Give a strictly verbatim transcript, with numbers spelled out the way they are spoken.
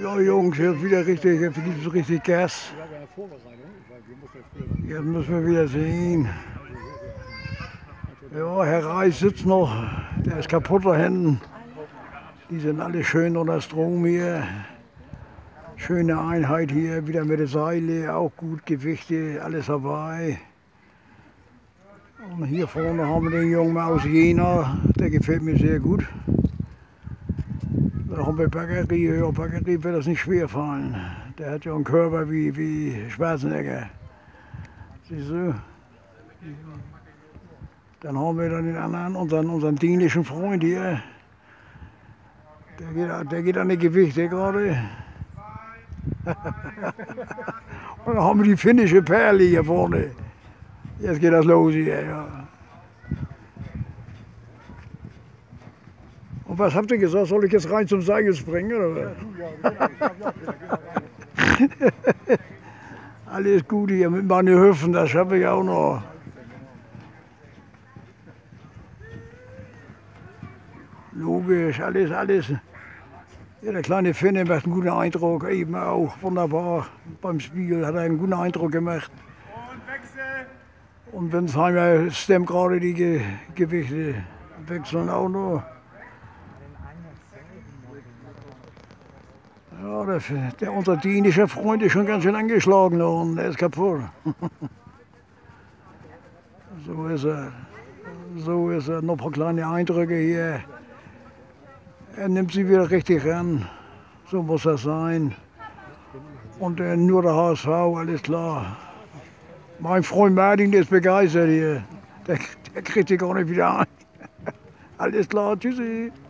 Ja, Jungs, jetzt wieder richtig, jetzt gibt es richtig Gas. Jetzt müssen wir wieder sehen. Ja, Herr Reis sitzt noch, der ist kaputt da hinten. Die sind alle schön unter Strom hier. Schöne Einheit hier, wieder mit den Seilen, auch gut Gewichte, alles dabei. Und hier vorne haben wir den Jungen aus Jena, der gefällt mir sehr gut. Da haben wir Baggerie, ja, Baggerie wird das nicht schwer fallen. Der hat ja einen Körper wie, wie Schwarzenegger. Siehst du? Dann haben wir dann den anderen, unseren, unseren dänischen Freund hier. Der geht, der geht an die Gewichte gerade. Und dann haben wir die finnische Perle hier vorne. Jetzt geht das los hier. Ja. Und was habt ihr gesagt? Soll ich jetzt rein zum Seil springen? Oder? Alles gut hier mit meinen Hüften, das schaffe ich auch noch. Logisch, alles, alles. Ja, der kleine Finne macht einen guten Eindruck, eben auch wunderbar. Beim Spiegel hat er einen guten Eindruck gemacht. Und Winsheimer stemmt gerade die Ge Gewichte, wechseln auch noch. Ja, der, der, unser dänischer Freund ist schon ganz schön angeschlagen und der ist kaputt. So ist er. So ist er. Noch ein paar kleine Eindrücke hier. Er nimmt sie wieder richtig ran. So muss das sein. Und äh, nur der H S V, alles klar. Mein Freund Martin ist begeistert hier. Der, der kriegt sich gar nicht wieder ein. Alles klar, tschüssi.